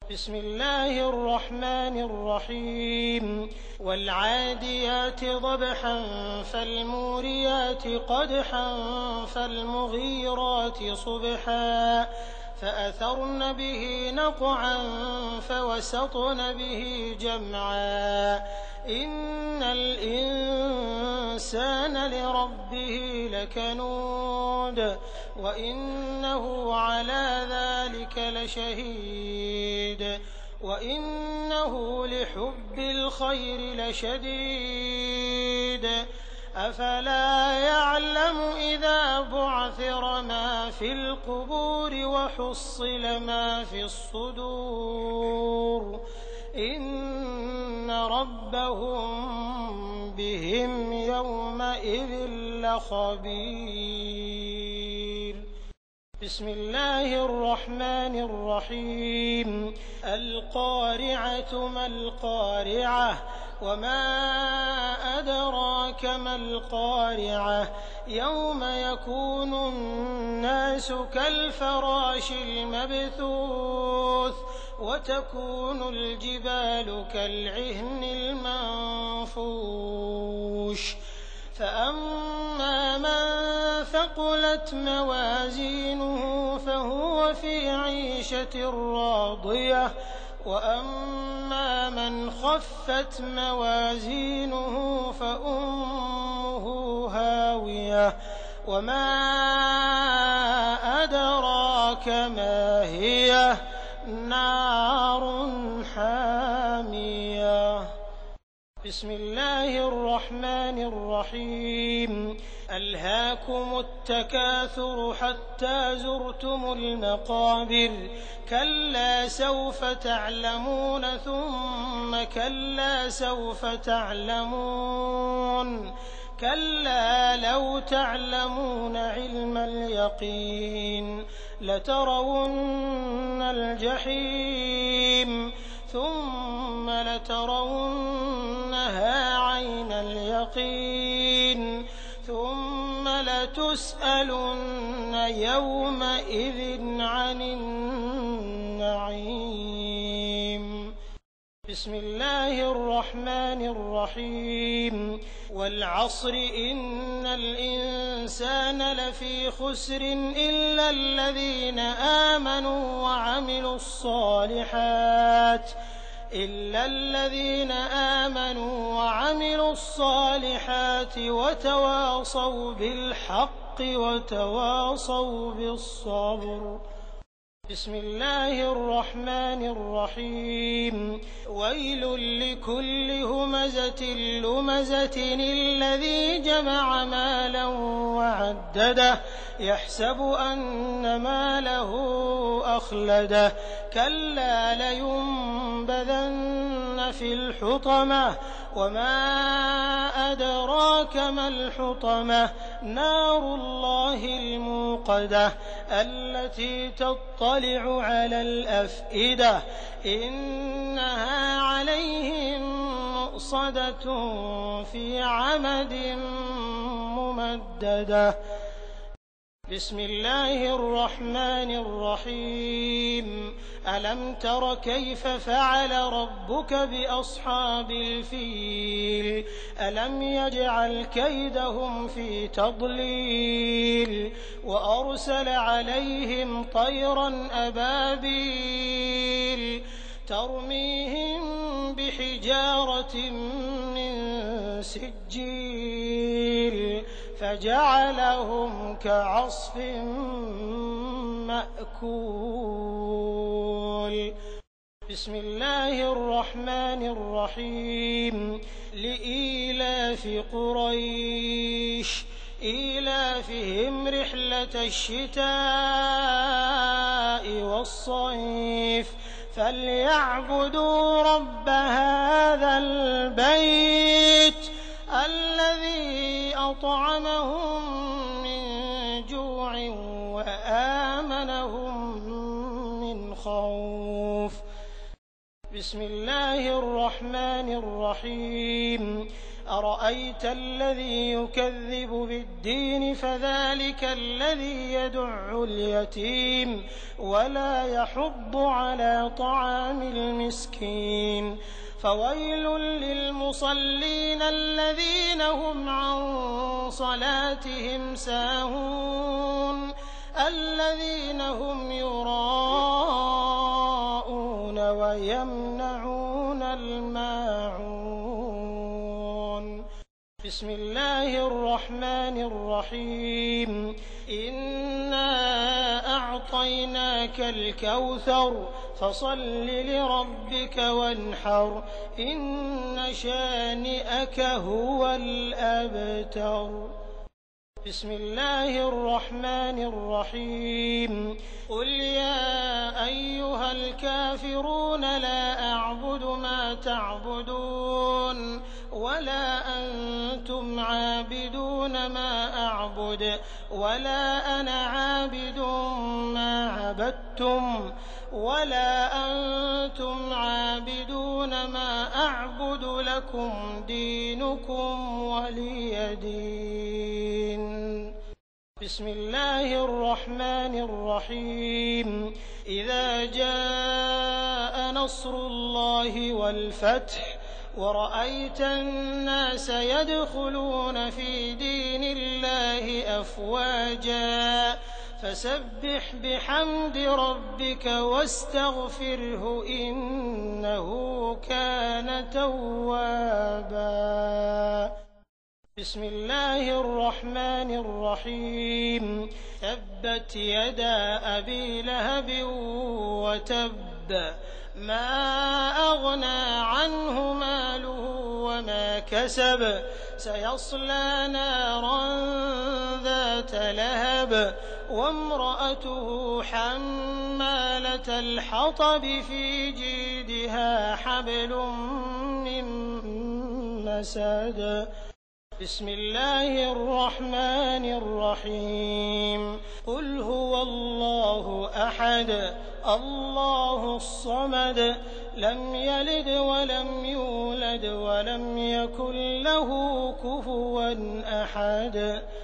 بسم الله الرحمن الرحيم والعاديات ضبحا فالموريات قدحا فالمغيرات صبحا فأثرن به نقعا فوسطن به جمعا إن الإنسان لربه لكنود وإنه على ذلك لشهيد وإنه لحب الخير لشديد أفلا يعلم إذا بعثر ما في القبور وحصل ما في الصدور إن ربهم بهم يومئذ لخبير بسم الله الرحمن الرحيم القارعة ما القارعة وما أدراك ما القارعة يوم يكون الناس كالفراش المبثوث وتكون الجبال كالعهن المنفوش فأما من ثقلت موازينه فهو في عيشة راضية وأما من خفت موازينه فأمه هاوية وما أدراك ما هي نار حامية بسم الله الرحمن الرحيم ألهاكم التكاثر حتى زرتم المقابر كلا سوف تعلمون ثم كلا سوف تعلمون كلا لو تعلمون علم اليقين لترون الجحيم ثم لترونها عين اليقين ثم لتسألن يومئذ عن النعيم بسم الله الرحمن الرحيم والعصر إن الإنسان لفي خسر إلا الذين آمنوا وعملوا الصالحات وتواصوا بالحق وتواصوا بالصبر بسم الله الرحمن الرحيم ويل لكل همزة لمزة الذي جمع مالا وعدده يحسب أن ماله أخلده كلا لينبذن في الحطمة وما أدراك ما الحطمة نار الله الموقدة التي تطلع على الأفئدة إنها عليهم مؤصدة في عمد ممددة بسم الله الرحمن الرحيم ألم تر كيف فعل ربك بأصحاب الفيل ألم يجعل كيدهم في تضليل وأرسل عليهم طيرا أبابيل ترميهم بحجارة من سجيل فجعلهم كعصف مأكول بسم الله الرحمن الرحيم لإيلاف قريش إيلافهم رحلة الشتاء والصيف فليعبدوا رب هذا البيت الذي أطعمهم من جوع وآمنهم من خوف بسم الله الرحمن الرحيم أَرَأَيْتَ الَّذِي يُكَذِّبُ بِالدِّينِ فَذَٰلِكَ الَّذِي يَدُعُّ الْيَتِيمَ وَلَا يَحُضُّ عَلَىٰ طَعَامِ الْمِسْكِينِ فَوَيْلٌ لِّلْمُصَلِّينَ الَّذِينَ هُمْ عَن صَلَاتِهِمْ سَاهُونَ الَّذِينَ هُمْ يُرَاءُونَ وَيَمْنَعُونَ الْمَاعُونَ بسم الله الرحمن الرحيم إنا أعطيناك الكوثر فصل لربك وانحر إن شانئك هو الأبتر بسم الله الرحمن الرحيم قل يا أيها الكافرون لا أعبد ما تعبدون ولا أنتم عابدون ما أعبد ولا أنا عابد ما عبدتم ولا أنتم عابدون ما أعبد لكم دينكم ولي دين بسم الله الرحمن الرحيم إذا جاء نصر الله والفتح ورأيت الناس يدخلون في دين الله أفواجا فسبح بحمد ربك واستغفره إنه كان توابا بسم الله الرحمن الرحيم تبت يدا أبي لهب وتب ما أغنى عنه ماله وما كسب سيصلى نارا ذات لهب وامرأته حمالة الحطب في جيدها حبل من مسد بسم الله الرحمن الرحيم قل هو الله أحد الله الصمد لم يلد ولم يولد ولم يكن له كفوا أحد